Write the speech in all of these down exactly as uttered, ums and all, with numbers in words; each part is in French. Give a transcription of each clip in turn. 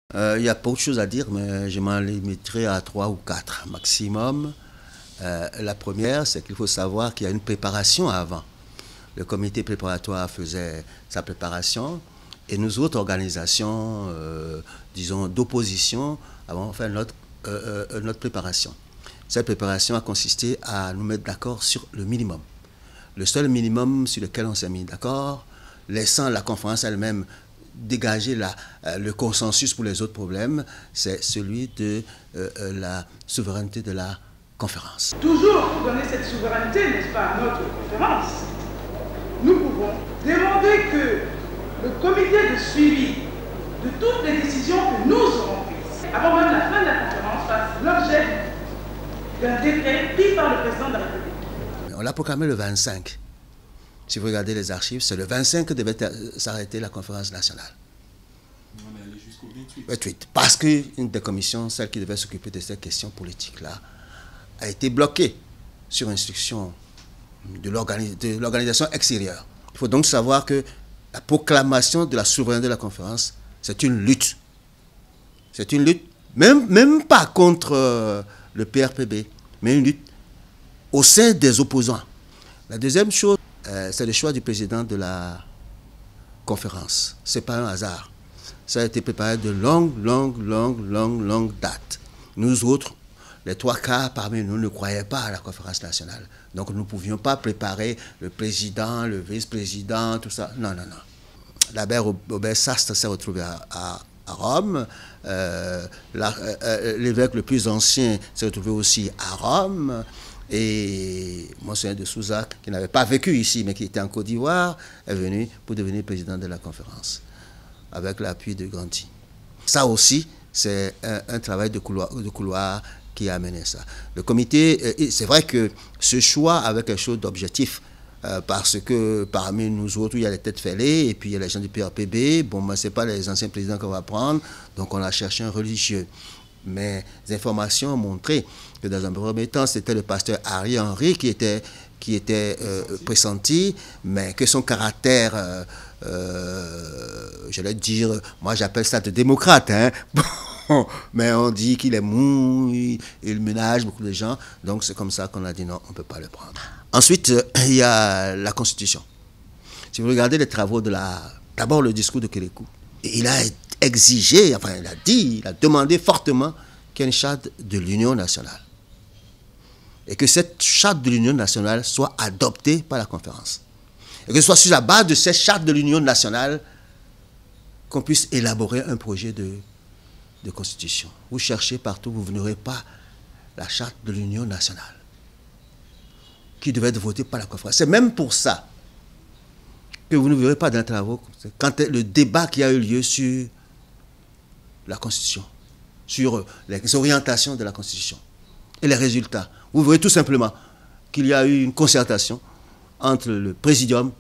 Euh, il y a pas autre chose à dire, mais je m'en limiterai à trois ou quatre maximum. Euh, la première, c'est qu'il faut savoir qu'il y a une préparation avant. Le comité préparatoire faisait sa préparation et nous autres organisations, euh, disons, d'opposition, avons fait notre, euh, euh, notre préparation. Cette préparation a consisté à nous mettre d'accord sur le minimum. Le seul minimum sur lequel on s'est mis d'accord, laissant la conférence elle-même dégager la, euh, le consensus pour les autres problèmes, c'est celui de euh, la souveraineté de la conférence. Toujours pour donner cette souveraineté, n'est-ce pas, à notre conférence, nous pouvons demander que le comité de suivi de toutes les décisions que nous aurons prises, avant même la fin de la conférence, fasse l'objet d'un décret pris par le président de la République. On l'a proclamé le vingt-cinq. Si vous regardez les archives, c'est le vingt-cinq que devait s'arrêter la conférence nationale. On est allé jusqu'au vingt-huit. vingt-huit. Parce qu'une des commissions, celle qui devait s'occuper de ces questions politiques-là, a été bloquée sur instruction de l'organisation extérieure. Il faut donc savoir que la proclamation de la souveraineté de la conférence, c'est une lutte. C'est une lutte, même, même pas contre euh, le P R P B, mais une lutte au sein des opposants. La deuxième chose, euh, c'est le choix du président de la conférence. Ce n'est pas un hasard. Ça a été préparé de longue, longue, longue, longue, longue date. Nous autres, les trois quarts parmi nous ne croyaient pas à la conférence nationale. Donc nous ne pouvions pas préparer le président, le vice-président, tout ça. Non, non, non. L'abbé Robert Sastre s'est retrouvé à, à, à Rome. Euh, euh, L'évêque le plus ancien s'est retrouvé aussi à Rome. Et Monseigneur de Souza, qui n'avait pas vécu ici, mais qui était en Côte d'Ivoire, est venu pour devenir président de la conférence, avec l'appui de Ganti. Ça aussi, c'est un, un travail de couloir, de couloir qui a amené ça. Le comité, c'est vrai que ce choix avait quelque chose d'objectif, euh, parce que parmi nous autres, il y a les têtes fêlées, et puis il y a les gens du P R P B. Bon, ben, ce n'est pas les anciens présidents qu'on va prendre, donc on a cherché un religieux. Mais les informations ont montré que dans un premier temps, c'était le pasteur Harry Henry qui était, qui était euh, pressenti, mais que son caractère, euh, euh, j'allais dire, moi j'appelle ça de démocrate, hein. Bon, mais on dit qu'il est mou, il, il ménage beaucoup de gens, donc c'est comme ça qu'on a dit non, on ne peut pas le prendre. Ensuite, euh, il y a la Constitution. Si vous regardez les travaux de la... D'abord le discours de Kérékou, il a exigé, enfin il a dit, il a demandé fortement qu'il y ait une charte de l'Union nationale. Et que cette charte de l'Union nationale soit adoptée par la conférence. Et que ce soit sur la base de cette charte de l'Union nationale qu'on puisse élaborer un projet de, de constitution. Vous cherchez partout, vous n'aurez pas la charte de l'Union nationale qui devait être votée par la conférence. C'est même pour ça que vous ne verrez pas dans les travaux quand le débat qui a eu lieu sur la Constitution, sur les orientations de la Constitution et les résultats. Vous verrez tout simplement qu'il y a eu une concertation entre le Présidium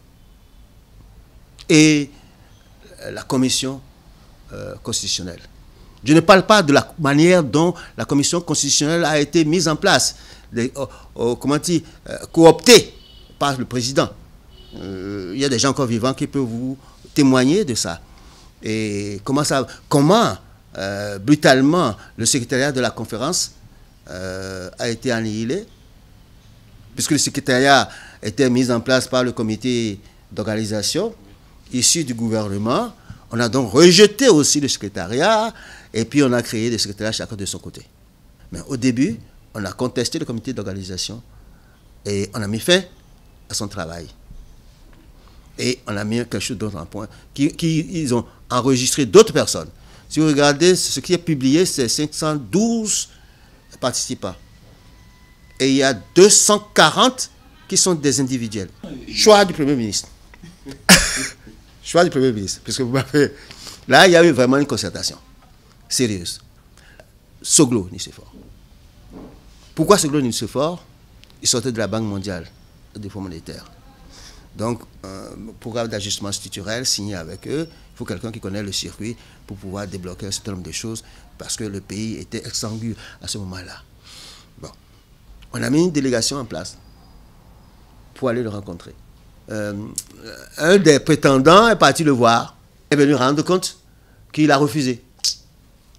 et la Commission euh, constitutionnelle. Je ne parle pas de la manière dont la Commission constitutionnelle a été mise en place, les, oh, oh, comment dire, euh, cooptée par le Président. Euh, il y a des gens encore vivants qui peuvent vous témoigner de ça. Et comment ça, comment euh, brutalement le secrétariat de la conférence euh, a été annihilé, puisque le secrétariat était mis en place par le comité d'organisation issu du gouvernement. On a donc rejeté aussi le secrétariat et puis on a créé des secrétariats chacun de son côté. Mais au début, on a contesté le comité d'organisation et on a mis fin à son travail. Et on a mis quelque chose d'autre en point, qui, qui, ils ont enregistré d'autres personnes. Si vous regardez, ce qui est publié, c'est cinq cent douze participants. Et il y a deux cent quarante qui sont des individuels. Choix du Premier ministre. Choix du Premier ministre. Parce que vous m'avez... Là, il y a eu vraiment une concertation sérieuse. Soglo Nicéphore. Pourquoi Soglo Nicéphore? Il sortait de la Banque mondiale, des fonds monétaires. Donc, un programme d'ajustement structurel signé avec eux, il faut quelqu'un qui connaît le circuit pour pouvoir débloquer un certain nombre de choses parce que le pays était exsangue à ce moment-là. Bon. On a mis une délégation en place pour aller le rencontrer. Euh, un des prétendants est parti le voir, est venu rendre compte qu'il a refusé.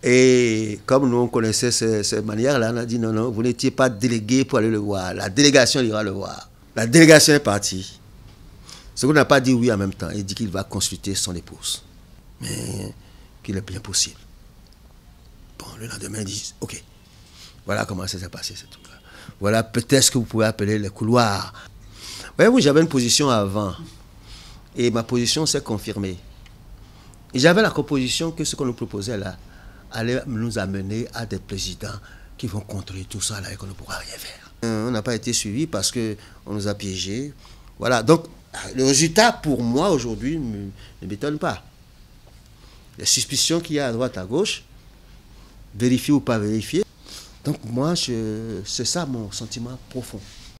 Et comme nous on connaissait ces, ces manières-là, on a dit non, non, vous n'étiez pas délégué pour aller le voir. La délégation ira le voir. La délégation est partie. Ce qu'on n'a pas dit oui en même temps. Il dit qu'il va consulter son épouse. Mais qu'il est bien possible. Bon, le lendemain, il dit ok. Voilà comment ça s'est passé, ce truc-là. Voilà peut-être ce que vous pouvez appeler les couloirs. Voyez-vous, j'avais une position avant. Et ma position s'est confirmée. Et j'avais la composition que ce qu'on nous proposait là allait nous amener à des présidents qui vont contrôler tout ça là et qu'on ne pourra rien faire. On n'a pas été suivi parce qu'on nous a piégés. Voilà, donc le résultat pour moi aujourd'hui ne m'étonne pas. Les suspicions qu'il y a à droite, à gauche, vérifiées ou pas vérifiées. Donc moi, c'est ça mon sentiment profond.